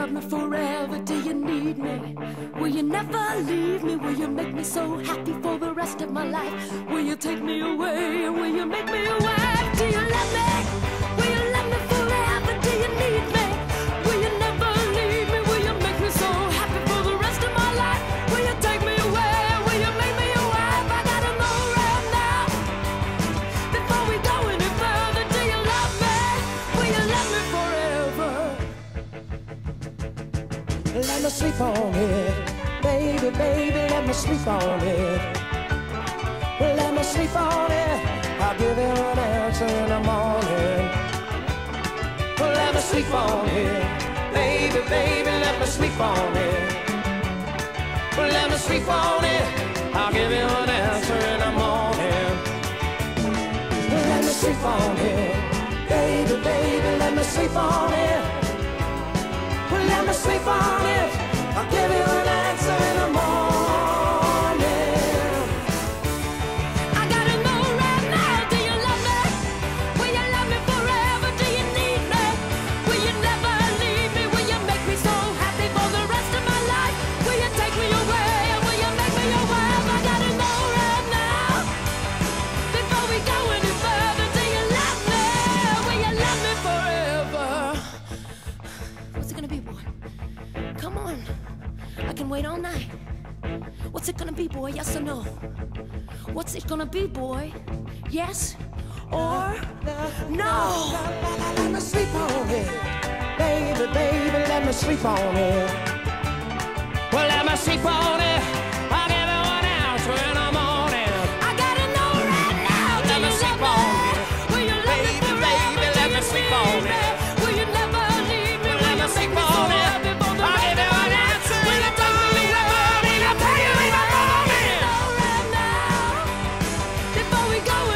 love me forever? Do you need me? Will you never leave me? Will you make me so happy for the rest of my life? Will you take me away? Will you make me a wife? Do you love me? Will you love me forever? Do you need me? Will you never leave me? Will you make me so happy for the rest of my life? Will you take me away? Will you make me a wife? I gotta know right now, before we go any further. Do you love me? Will you love me forever? Let me sleep on it, baby, baby, let me sleep on it. Let me sleep on it, I'll give you an answer in the morning. Let me sleep on it, baby, baby, let me sleep on it. Let me sleep on it, I'll give you an answer in the morning. Let me sleep on it, baby, baby, let me sleep on it. Let me sleep on it, I'll give you an answer in the morning. I gotta know right now, do you love me? Will you love me forever? Do you need me? Will you never leave me? Will you make me so happy for the rest of my life? Will you take me away? Will you make me your wife? I gotta know right now, before we go any further. Do you love me? Will you love me forever? What's it gonna be, boy? Come on, I can wait all night. What's it gonna be, boy? Yes or no? What's it gonna be, boy? Yes or no? Let me sleep on it, baby, baby, let me sleep on it. Well, let me sleep on it, I'll give you an answer in the morning. I gotta know right now, do Let me you sleep love on me? it, Will you love me baby, forever? baby, Do let me you sleep need on me? it. Will you never leave me? Will Let me you sleep make me so on it, happy for the I'll rest give you of my an life? answer Will in you the take me morning. away? I'll tell you in the morning. Know right now, before we go